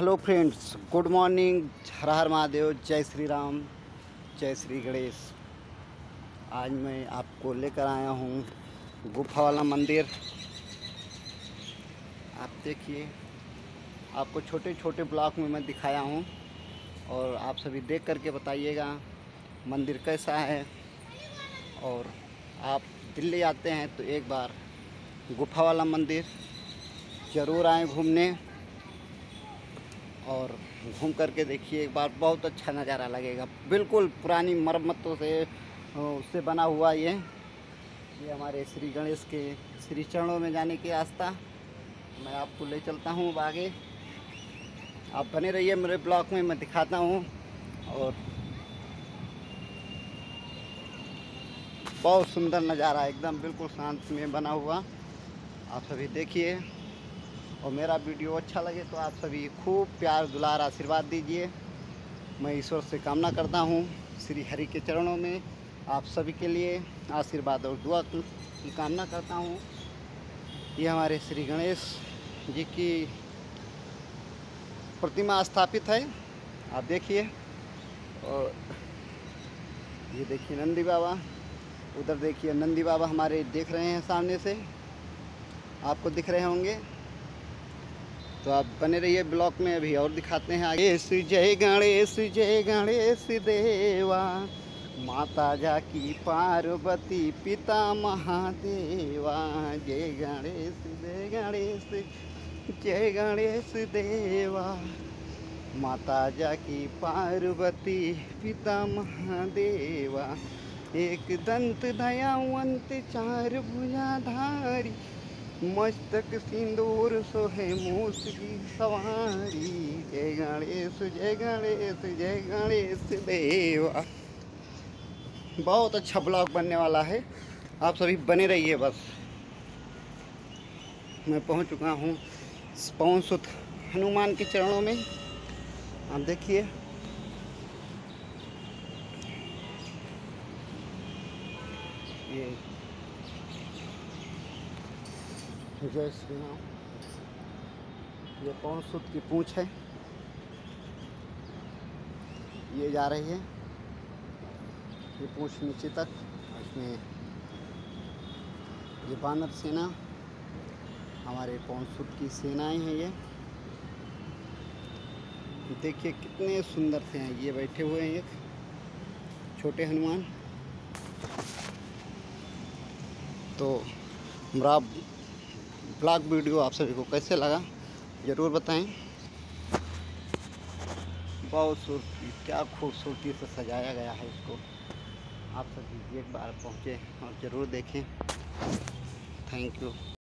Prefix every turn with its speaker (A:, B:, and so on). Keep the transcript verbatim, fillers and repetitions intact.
A: Hello friends, good morning, हर हर महादेव, जय श्री राम, जय श्री गणेश। आज मैं आपको लेकर आया हूँ गुफा वाला मंदिर। आप देखिए, आपको छोटे छोटे ब्लॉक में मैं दिखाया हूँ और आप सभी देख करके बताइएगा मंदिर कैसा है। और आप दिल्ली आते हैं तो एक बार गुफा वाला मंदिर ज़रूर आएँ घूमने और घूम करके देखिए एक बार, बहुत अच्छा नज़ारा लगेगा। बिल्कुल पुरानी मरम्मतों से उससे बना हुआ ये ये हमारे श्री गणेश के श्री चरणों में जाने की रास्ता मैं आपको ले चलता हूँ। अब आगे आप बने रहिए मेरे ब्लॉग में, मैं दिखाता हूँ। और बहुत सुंदर नज़ारा, एकदम बिल्कुल शांत में बना हुआ। आप सभी देखिए और मेरा वीडियो अच्छा लगे तो आप सभी खूब प्यार दुलार आशीर्वाद दीजिए। मैं ईश्वर से कामना करता हूँ श्री हरि के चरणों में आप सभी के लिए आशीर्वाद और दुआ की कामना करता हूँ। ये हमारे श्री गणेश जी की प्रतिमा स्थापित है, आप देखिए। और ये देखिए नंदी बाबा, उधर देखिए नंदी बाबा हमारे देख रहे हैं सामने से, आपको दिख रहे होंगे। तो आप बने रहिए ब्लॉक में, अभी और दिखाते हैं आगे। जय गणेश जय गणेश देवा, माता जाकी पार्वती पिता महादेवा। जय गणेश जय गणेश जय गणेश देवा, माता जाकी पार्वती पिता महादेवा। एक दंत दयावंत चार भुजाधारी, मस्तक सिंदूर सोहे मूस की सवारी। जय गणेश जय गणेश जय गणेश देवा। बहुत अच्छा ब्लॉग बनने वाला है, आप सभी बने रहिए बस। मैं पहुंच चुका हूं पवन सुत हनुमान के चरणों में, आप देखिए। ये जय श्री राम, ये पवन सुत की पूंछ है, ये जा रही है ये पूंछ नीचे तक। इसमें ये बानर सेना, हमारे पवन सुत की सेनाएं हैं। ये देखिए कितने सुंदर से हैं, ये बैठे हुए हैं एक छोटे हनुमान। तो मेरा ब्लॉग वीडियो आप सभी को कैसे लगा ज़रूर बताएं। बहुत खूबसूरती, क्या खूबसूरती से सजाया गया है इसको। आप सभी एक बार पहुँचे और ज़रूर देखें। Thank you.